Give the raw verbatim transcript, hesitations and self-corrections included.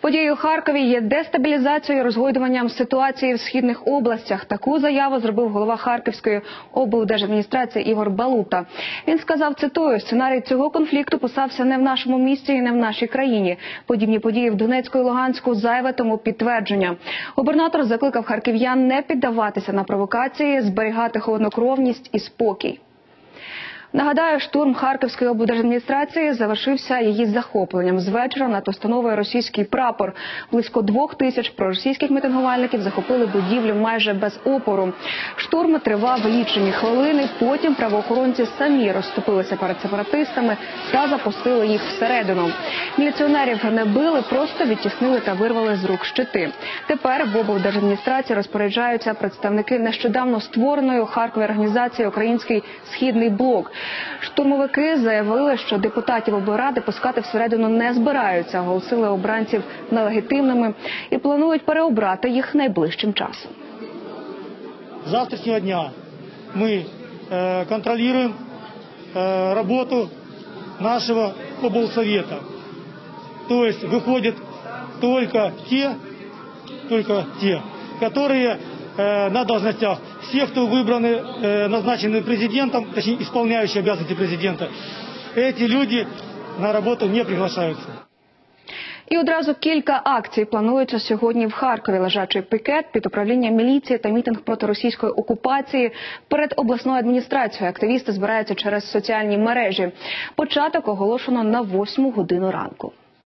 Події у Харкові є дестабілізацією і розгойдуванням ситуації в східних областях. Таку заяву зробив голова Харківської облдержадміністрації Ігор Балута. Він сказав, цитую, «Сценарій цього конфлікту писався не в нашому місті і не в нашій країні. Подібні події в Донецьку і Луганську зайве тому підтвердження». Губернатор закликав харків'ян не піддаватися на провокації, зберігати холоднокровність і спокій. Нагадаю, штурм Харківської облдержадміністрації завершився її захопленням. З вечора над установою російський прапор. Близько двох тисяч проросійських мітингувальників захопили будівлю майже без опору. Штурм тривав лічені хвилини, потім правоохоронці самі розступилися перед сепаратистами та запустили їх всередину. Міліціонерів не били, просто відтіснили та вирвали з рук щити. Тепер в облдержадміністрації розпоряджаються представники нещодавно створеної у Харкові організації «Український Східний блок». Штурмовики заявили, що депутатів облради пускати всередину не збираються, оголосили обранців нелегітимними і планують переобрати їх найближчим часом. З завтрашнього дня ми э, контролюємо э, роботу нашого облсовета. Тобто виходять тільки ті, тільки ті, які на должностях. Все, кто выбраны, назначены президентом, точнее, исполняющие обязанности президента, эти люди на работу не приглашаются. І одразу кілька акцій планується сьогодні в Харкові. Лежачий пікет під управлінням міліції та мітинг проти російської окупації перед обласною адміністрацією. Активісти збираються через соціальні мережі. Початок оголошено на восьму годину ранку.